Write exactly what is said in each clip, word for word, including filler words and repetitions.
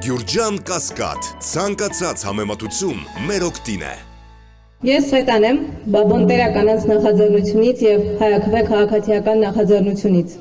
Գյուրջան Կասկադ, ցանկացած համեմատություն մեր օգտին է։ Ես Սվետան եմ, Բաբոնտերա կանանց նախաձեռնությունից և Հայաքվե քաղաքացիական նախաձեռնությունից։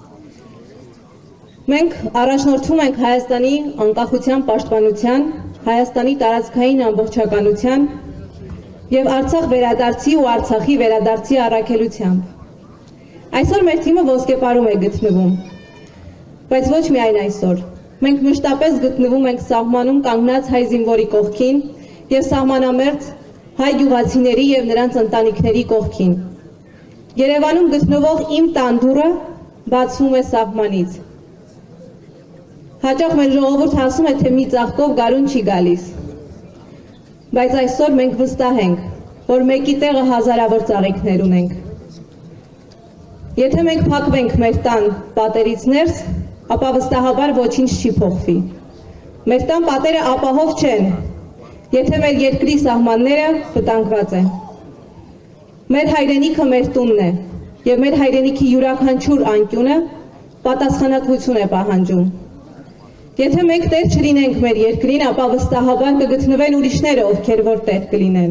Մենք առաջնորդվում ենք Հայաստանի անկախության պաշտպանության, Հայաստանի տարածքային ամբողջականության և Արցախ վերադարձի ու Արցախի վերադարձի առաքելությամբ։ Այսօր մեր թիմը ոսկեպարում է գտնվում, բայց ոչ միայն այսօր։ Մենք մշտապես գտնվում ենք սահմանում կանգնած հայ զինվորի կողքին և սահմանամերձ հայ գյուղացիների և նրանց ընտանիքների կողքին։ Երևանում գտնվող իմ տան դուռը բացվում է սահմանից։ Հաճախ մեր ժողովուրդը ասում է, թե մի ծաղկով գարուն չի գալիս։ Բայց այսօր մենք վստահ ենք, որ մեկի տեղը հազարավոր ծաղիկներ ունենք։ Եթե մենք փակվենք մեր տան պատերից ներս, ապա վստահաբար ոչինչ չի փոխվի։ Մեր տան պատերը ապահով չեն, եթե մեր երկրի սահմանները վտանգված են։ Մեր հայրենիքը մեր տունն է, և մեր հայրենիքի յուրաքանչյուր անկյունը պատասխանատվություն է պահանջում։ Եթե մենք տեր չլինենք մեր երկրին, ապա վստահաբար կգտնվեն ուրիշները, ովքեր որ տեր կլինեն։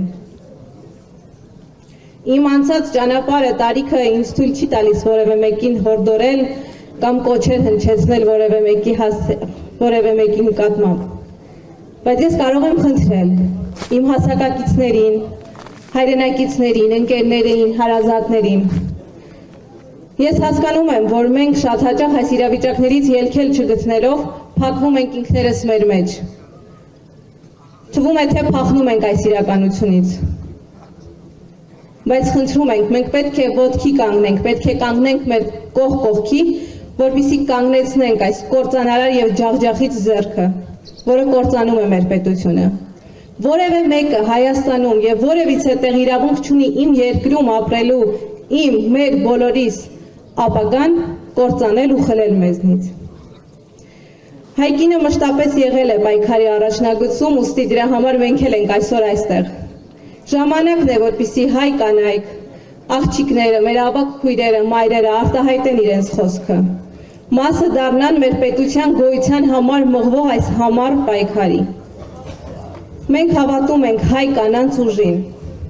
Իմ անցած ճանապարհը տարիքը ինձ թույլ չի տալիս որևէ մեկին հորդորել կամ կոչեր հնչեցնել որևէ մեկի որևէ մեկի նկատմամբ։ Բայց ես կարող եմ խնդրել իմ հասակակիցներին, հայրենակիցներին, ընկերներին, հարազատներին։ Ես հասկանում եմ, որ մենք շատ հաճախ այս իրավիճակներից ելքել չգտնելով փակվում ենք ինքներս մեր մեջ։ Թվում է, թե փախնում ենք այս իրականությունից։ Բայց խնդրում ենք, մենք պետք է ոտքի կանգնենք, պետք է կանգնենք մեր կողք կողքի, որպեսզի կանգնեցնենք այս կործանարար և ջախջախիչ ձեռքը, որը կործանում է մեր պետությունը։ Որևէ մեկը Հայաստանում և որևիցե տեղ իրավունք չունի իմ երկրում ապրելու, իմ, մեր բոլորիս ապագան կործանել ու խլել մեզնից։ Հայկինը մշտապես եղել է պայքարի առաջնագծում, ուստի դրա համար մենք էլ ենք այսօր այստեղ։ Ժամանակն է, որպեսզի հայ կանայք, աղջիկները, մեր ավագ քույրերը, մայրերը արտահայտեն իրենց խոսքը։ Մասը դառնան մեր պետության գոյության համար մղվող այս համառ պայքարի։ Մենք հավատում ենք հայ կանանց ուժին։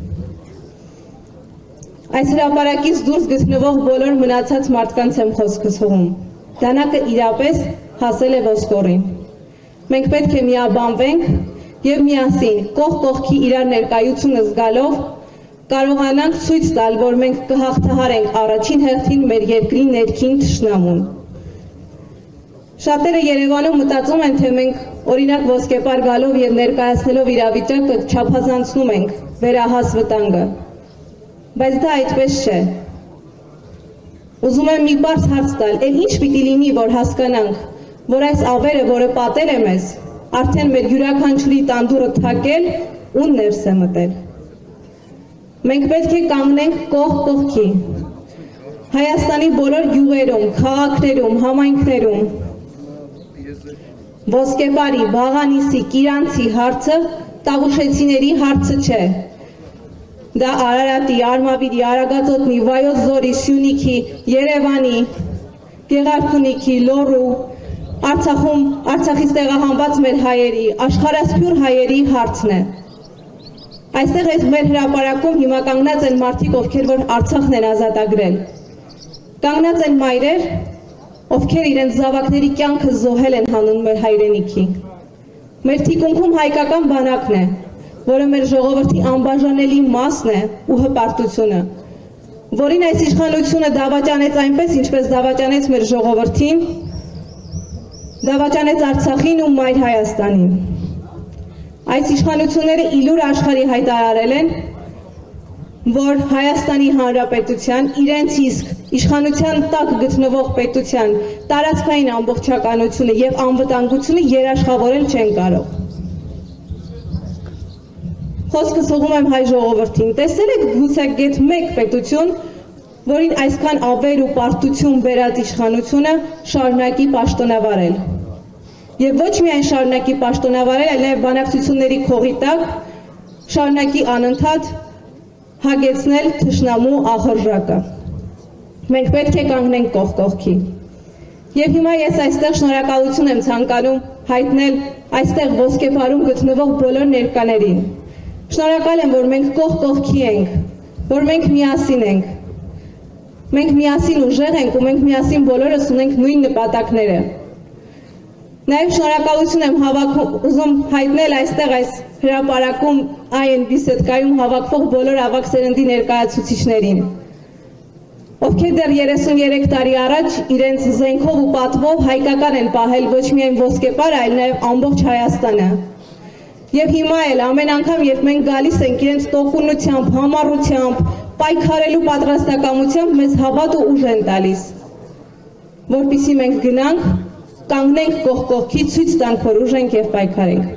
Այս հրապարակից դուրս գտնվող բոլոր մնացած մարդկանց եմ խոսքս հղում։ Դանակը իրապես հասել է ոսկորին։ Մենք պետք է միաբանվենք և միասին կողք կողքի իրար ներկայությունը զգալով կարողանանք ցույց տալ, որ մենք կհաղթահարենք առաջին հերթին մեր երկրի ներքին թշնամուն։ Շատերը Երևանում մտածում են, թե մենք օրինակ ոսկեպար գալով և ներկայացնելով իրավիճակը չափազանցնում ենք վերահաս վտանգը, բայց դա այդպես չէ։ Ուզում եմ մի բարձ հարց տալ, էլ ինչ պիտի լինի, որ հասկանանք, որ այս ավերը, որը պատել է մեզ, արդեն մեր յուրաքանչյուրի տանդուռը թակել ու ներս է մտել։ Մենք պետք է կանգնենք կողք կողքի։ Հայաստանի բոլոր գյուղերում, քաղաքներում, համայնքներում ոսկեպարի, Բաղանիսի, Կիրանցի հարցը Տավուշեցիների հարցը չէ։ Դա Արարատի, Արմավիրի, Արագածոտնի, Վայոց Ձորի, Սյունիքի, Երևանի, Գեղարքունիքի, Լոռու, Արցախում, Արցախից տեղահանված մեր հայերի, աշխարհասփյուր հայերի հարցն է։ Այստեղ այս մեր հրապարակում հիմա կանգնած են մարդիկ, ովքեր որ Արցախն են ազատագրել։ Կանգնած են մայրեր, ովքեր իրենց զավակների կյանքը զոհել են հանուն մեր հայրենիքի։ Մեր թիկունքում հայկական բանակն է, որը մեր ժողովրդի անբաժանելի մասն է ու հպարտությունը, որին այս իշխանությունը դավաճանեց այնպես, ինչպես դավաճանեց մեր ժողովրդին, դավաճանեց Արցախին ու մայր Հայաստանին։ Այս իշխանությունները իլուր աշխարհի հայտարարել են, որ Հայաստանի Հանրապետության իրենց իսկ իշխանության տակ գտնվող պետության տարածքային ամբողջականությունը և անվտանգությունը երաշխավորել չեն կարող։ Խոսքս հղում եմ հայ ժողովրդին, տեսել եք գուցե գեթ մեկ պետություն, որին այսքան ավեր ու պարտություն բերած իշխանությունը շարունակի պաշտոնավարել։ Եվ ոչ միայն շարունակի պաշտոնավարել, այլ նաև բանակցությունների քողի տակ շարունակի անընդհատ հագեցնել թշնամու ախորժակը։ Մենք պետք է կանգնենք կողք կողքի։ Եվ հիմա ես այստեղ շնորհակալություն եմ ցանկանում հայտնել այստեղ ոսկեփարում գտնվող բոլոր ներկաներին։ Շնորհակալ եմ, որ մենք կողք կողքի ենք, որ մենք միասին ենք։ Մենք միասին ուժեղ ենք ու մենք միասին բոլորս ունենք նույն նպատակները։ Նաև շնորհակալություն եմ ուզում հայտնել այստեղ այս հրապարակում այ էն բիսեդկայում հավաքվող բոլոր ավագ սերնդի ներկայացուցիչներին, ովքեր դեռ երեսուններեք տարի առաջ իրենց զենքով ու պատվով հայկական են պահել ոչ միայն ոսկեպարը, այլ նաև ամբողջ Հայաստանը։ Եվ հիմա էլ ամեն անգամ, երբ մենք գալիս ենք իրենց տոկունությամբ, համառությամբ, պայքարելու պատրաստակամությամբ, մեզ հավատ ու ուժ են տալիս, որպեսզի մենք գնանք, կանգնենք կողք կողքի, ցույց տանք, որ ուժ ենք և պայքարենք։